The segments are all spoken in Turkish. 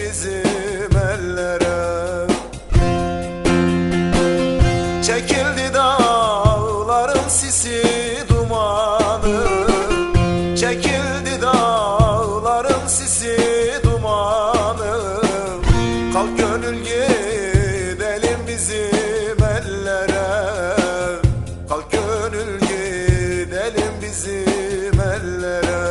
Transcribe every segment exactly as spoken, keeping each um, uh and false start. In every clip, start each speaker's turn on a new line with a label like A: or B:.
A: bizim ellere. Çekildi dağların sisi dumanı, çekildi dağların sisi dumanı. Kalk gönül gidelim bizim ellere, kalk gönül gidelim bizim ellere.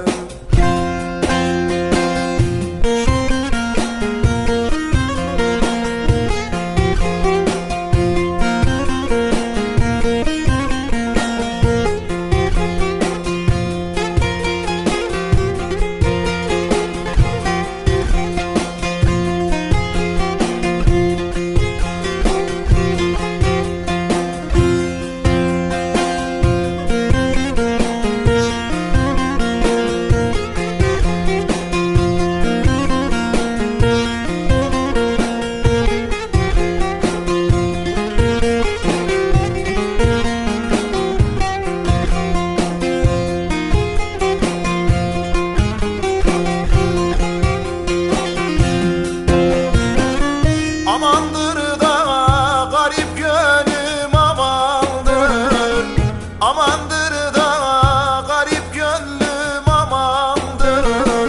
A: Amandır da garip gönlüm amandır, amandır da garip gönlüm amandır.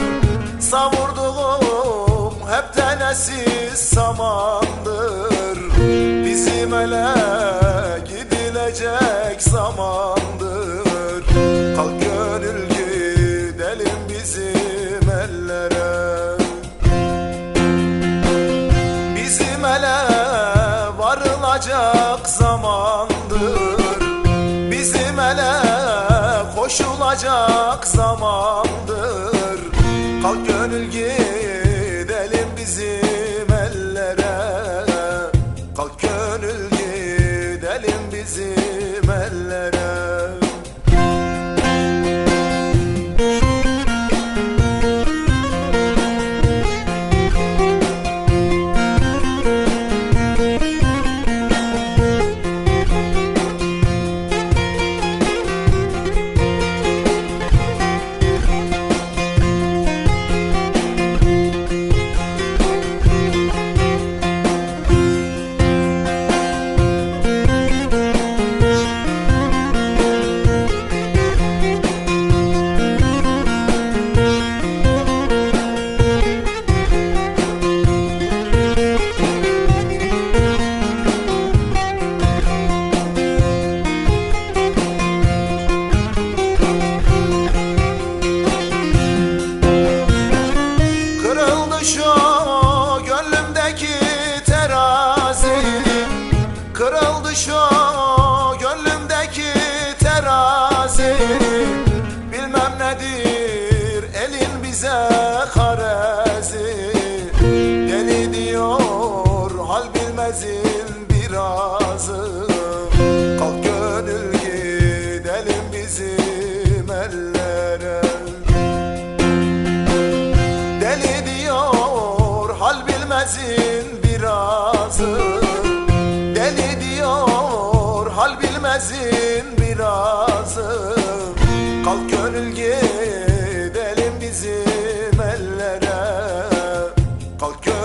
A: Savurduğum hep tanesiz samandır, bizim ele gidilecek zamandır. Kalk gönül gidelim bizim ellere, bizim ele varılacak zamandır, bizim ele koşulacak zamandır. Kalk gönül gidelim bizim ellere, kalk gönül gidelim bizim ellere. Şu gönlümdeki terazi, kırıldı şu gönlümdeki terazi. Bilmem nedir elin bize karezi, deli diyor hal bilmezin birazı. Kalk gönül gidelim bizim ellere, deli diyor hal bilmezin birazı, deli diyor hal bilmezin birazı. Kalk gönül gidelim bizim ellere, kalk gönül